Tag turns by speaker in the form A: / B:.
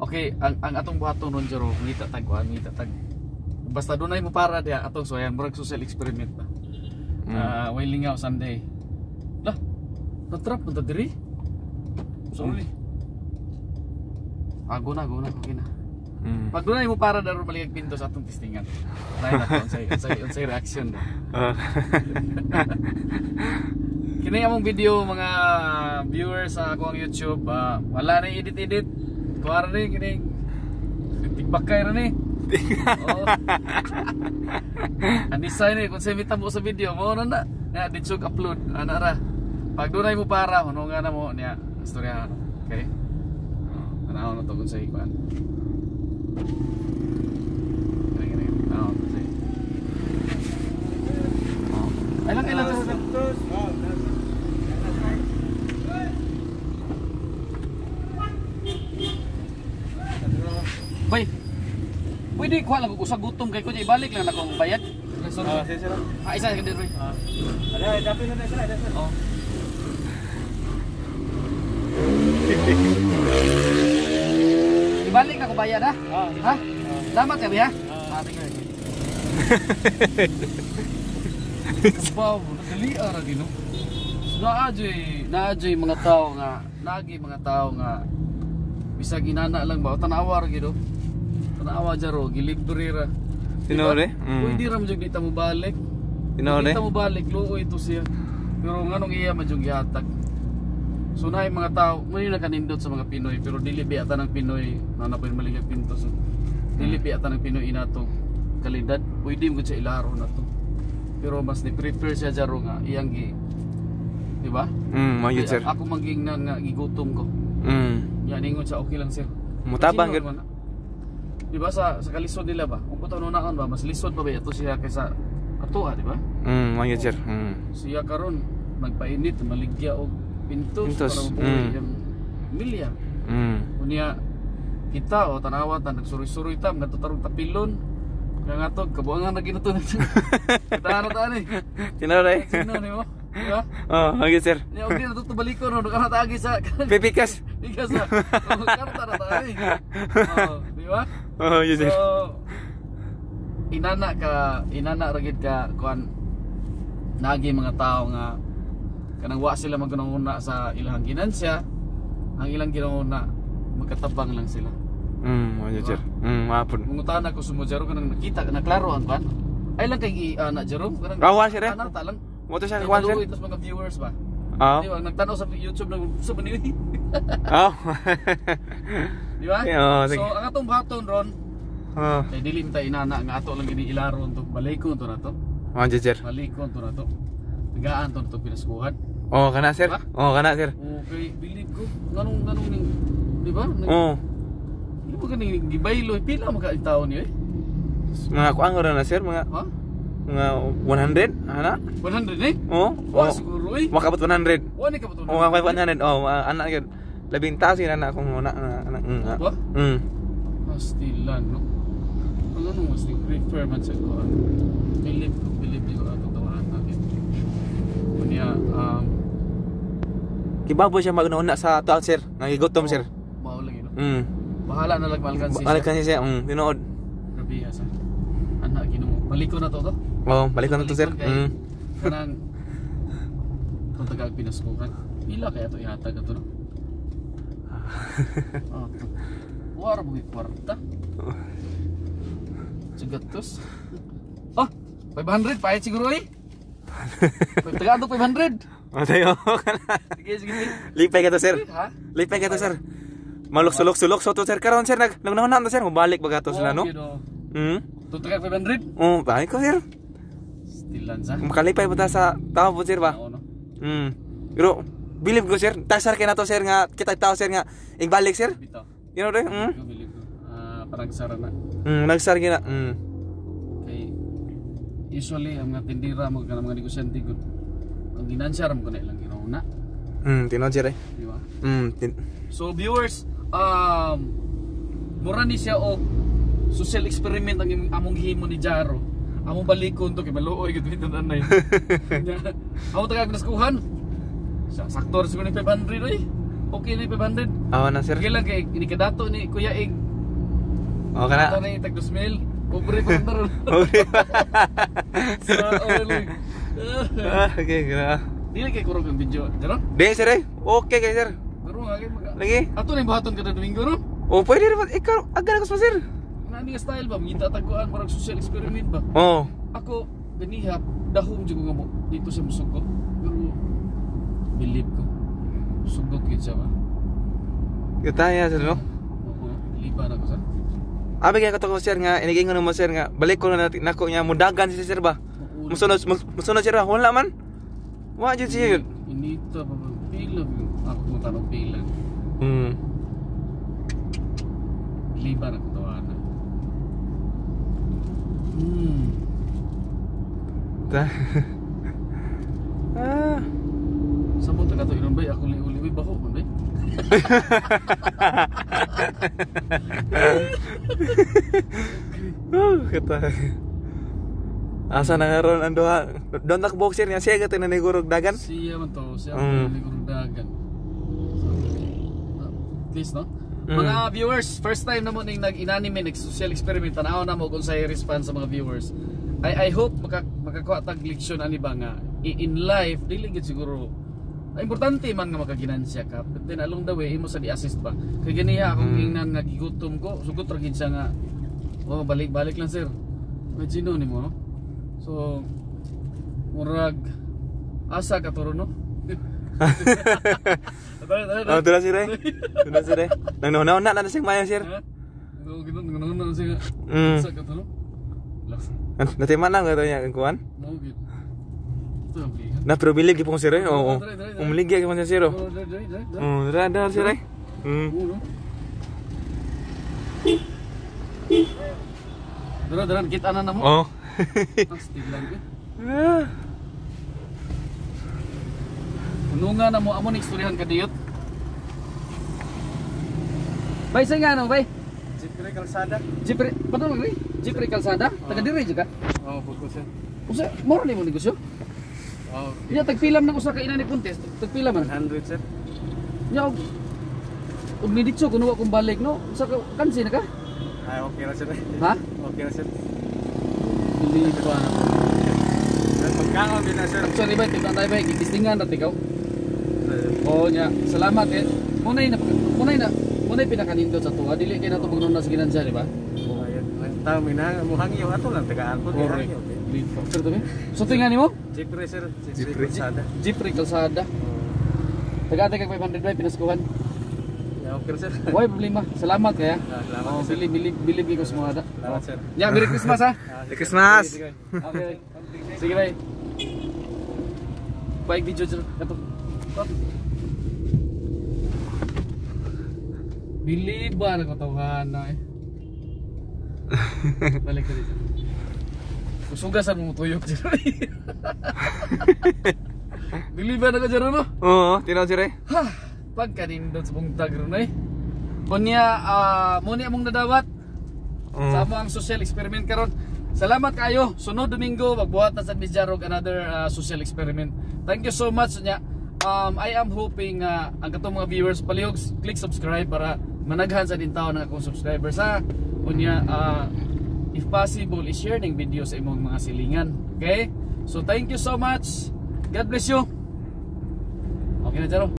A: Okay, ang atong buhaton ron jero ngita tag basta dunay mo para dia atong soyan murag social experiment ba. Way lingaw Sunday. Lah, natrap man ta diri. Sorry. Go na okay na. Pag dunay mo para daron maligag pinto sa atong testingan. Lain na to unsay reaction. Kini among video mga viewers sa akong YouTube, wala na edit. Kuwara ni kini tigbakay ra ni. Oh. Anisay ni kung sa mitabo sa video mo na nga ditsug upload ana ra. Pag dunay mo para ano nga na mo niya istorya. Okay? Ano na to kung sa ikuan. Kailan Bay, pwede kuha lang ko sa gutom kay ko ibalik lang akong bayad.
B: Sige.
A: Isa ka din, Bay.
B: Ada dapin na sila.
A: Oh. Ibalik na ko bayad ha? Ha? Salamat ka, Bay ha? Kabaw, nadali ara gino. Naadjay mga tao nga bisag inana lang ba tanawa ra gido. Tanawa jaro gilibre ra.
C: Tinore?
A: Pwede ra mo jud dita mo balik.
C: Tinore?
A: Dita mo balik luoy to siya. Pero nganong iya man jud gihatag. So naay mga tao, mo na kanindot sa mga Pinoy pero dili biata ng Pinoy na napoy maligag pinto so. Dili biata ng Pinoy inato kalidad. Pwede mo sa ilaro na to. Pero mas ni prefer siya jaro nga iyang gi, di ba?
C: Mayud sir.
A: Ako maging nga gigutom ko. Yan ingon siya okay lang sir.
C: Mutabang gid.
A: Di ba sa kalisod nila ba? Kung puto noon ba mas lisod pa ba ito siya kaysa ato di ba?
C: Mayud sir.
A: Siya karon nagpainit maligya og pintos para mabuhay yung milya. Unya kita o tanawa ta nagsuri-suri ta ngadto tarong tapilon. Kaya nga to, kabuangan na ginuto na ito. Katahan ni.
C: Tinore?
A: Sino ni mo? Diba?
C: Okay sir.
A: Okay na ito balik ko, naka natagi sa...
C: Pipikas?
A: Pipikas na. Karta na tayo diba?
C: Yes sir.
A: So, inana ragid ka, kuan, nagi mga tao nga, kanang wa sila maggunahuna sa ilang ginansya, ang ilang ginahuna, magkatabang lang sila.
C: Mayud sir. Mapun.
A: Mungutahan ako sumujaro ka nang nakita na klaro ang ban. Ay lang kay anak Jerome kanang
C: Rawa sir.
A: Anak ta lang.
C: Mo to siya kwan sir.
A: Itas mga viewers ba.
C: Oo.
A: Di ba nagtanaw sa YouTube nang sa manili.
C: Oo.
A: Di ba? So ang atong baton ron. Kay dili ta inana nga ato lang gini ilaron to. Balikon to na to.
C: Mayud sir.
A: Balikon to na to. Tagaan to pinaskuhan.
C: Kana sir. Kana sir.
A: Okay, believe ko. Ganong ning di ba? Di ba ganing gibaylo pila mga taon niyo
C: Mga kuang ora na sir, mga mga 100 ana?
A: 100 eh? Siguro eh.
C: Makabot 100.
A: Wala ka ba to?
C: Mga 100. Anak gyud. Labing taas yun anak kong anak.
A: Ba? Pastilan no. Ano mas di prefer man sa ko. Believe ko ato tawaan natin. Kunya
C: Kibaboy siya maguna sa taon sir. Nagigutom sir.
A: Mao lang yun. Bahala na lang malkansi.
C: Malkansi siya. Tinuod.
A: Grabe sa. Anak Ginoo. Baliko na to.
C: Balik na to sir.
A: Kanang kung tagag pinaskukan. Pila kaya to ihatag ato no? War mo kwarta. Sigatos. 500 pa siguro eh. Taga ato 500.
C: Tayo kana.
A: Sige.
C: Lipay ka to sir.
A: Ha?
C: Lipay ka to sir. Maluk-sulok so to sir karon sir nagnahon to sir mabalik baga to sila no.
A: Tutugag 500?
C: Balik ko sir.
A: Stilan sa.
C: Makalipay pa ta sa tao po sir ba?
A: Oo no.
C: Pero believe ko sir, tasar kay nato sir nga kita tao sir nga igbalik sir.
A: Bitaw.
C: You know re?
A: Believe ko. Parang sara na.
C: Nagsar gina.
A: Okay. Usually ang mga tindira mga negosyante gud ang ginansya ram ko na ilang ginuna.
C: Tinod sir eh.
A: Di ba? So viewers, mura ni siya og social experiment ang among himo ni Jaro. Among balikon to kay maluoy gud dito nanay. Amo tagag naskuhan. Sa saktor siguro ni 500 oy. okay na 500.
C: Awa na sir.
A: Sige lang kay ini kadato ni Kuya Ig.
C: O kana.
A: Ano ni tag 2,000. Pobre pa ndaro. Sa oil.
C: Okay, gra.
A: Dili kay kurog ang video, jaro?
C: Di sir eh. Okay kay sir.
A: Pero nga kay
C: Lagi.
A: ato ni buhaton kada Domingo no?
C: O pwede rin ikaw agad ako sir.
A: Nani nga style ba? Mita taguan marang social experiment ba?
C: Oo.
A: Ako ganihap dahom jud ko nga mo dito sa musugot. Pero believe ko. Sugot gid siya ba?
C: Kataya sir no.
A: Oo, liba na ko sa.
C: Abi kay kato ko sir nga inigingon mo sir nga balik ko na nako nya mudagan si sir ba. Musunod sir ba? Wala man. Wa jud siya yun.
A: Inita pa ba? Pila ba? Ako kung tanong pila. Liba na ko tawanan. Sabot ka to inon bay ako uli bay bako man bay.
C: Kata. Asa na nga ron ang duha. Doon boxer niya siya gatin na nigurog dagan.
A: Siya man to, siya man nigurog dagan. Please no. Mga viewers, first time na mo ning nag-inanime, nag-social experiment, tanaw na mo kung sa'yo response sa mga viewers. I hope makakuha tag leksyon ani ba nga in life dili gid siguro importante man nga makaginansya ka, but then along the way imo sa di-assist ba kay ganiya akong ingnan nga gigutom ko sugot ra gid siya nga balik lang sir imagine nimo no so murag asa ka turo no.
C: Tula sir eh. Tula sir eh. Nang na sing mayo sir.
A: Ganoon siya. Asa ka turo.
C: Nanti mana nga tanya ang kuan?
A: Mo gid.
C: Na pero bilig gipon sir eh. Oo. Umlig gyud man sir. Dra sir eh.
A: Dara kita na mo.
C: Oh.
A: Astig lang ko. Ununga na mo amo ni istoryahan ka diyot. Bay sa nga no bay.
B: Jeepre Kalsada.
A: Jeepre, paano magri? Jeepre Kalsada? Taga diri juga.
B: Oo, putol sir.
A: Usa, moro ni mo negosyo?
B: Oo.
A: Nya tagpilam na usa ka ina ni Puntes, tagpilam man.
B: 100 sir.
A: Nya og ni ditso kuno akong balik no. Usa ka kansi na ka?
B: Ay, okay na sir.
A: Ha?
B: Okay na sir.
A: Dili pa.
B: Pagkaon din na sir.
A: Actually ba tignan tayo ba gigistingan ra tikaw? Oh nya, salamat eh. Munay pinakanindot sa tuwa dili kay nato magnon na sa ginansya di ba?
B: Ayun, tao minang muhangyo ato lang tagaan po
A: Correct.
B: hangyo.
A: Sir to so tingan nimo?
B: Jeepre sir. Jeepre Kalsada.
A: Jeepre Kalsada. Taga-taga kag 500 bay pinaskuhan.
B: Yeah, okay sir.
A: Why problema. Salamat kaya.
B: Salamat
A: Oh,
B: sir.
A: bilib ko sa mga ada.
B: Salamat sir.
A: Ya, Merry Christmas ha.
C: Merry Christmas.
A: Okay. Sige bay. Baik video sir. Kato. Bilib ba na ko tawhana eh. Balik ka dito. Usugasan mo tuyok dito. Bilib ba na ko dyan no?
C: Oo, tinaw sir eh.
A: Ha, pagkanindot sa buntag ron eh. Kunya, muna among nadawat sa among social experiment karon. Salamat kayo. Sunod Domingo magbuhat na sa Mijarog another social experiment. Thank you so much nya. I am hoping ang katong mga viewers palihog click subscribe para managhan sa din taon ng akong subscribers ha. Kunya, if possible i-share ning video sa imong mga silingan. Okay? So thank you so much. God bless you. Okay na Jaro.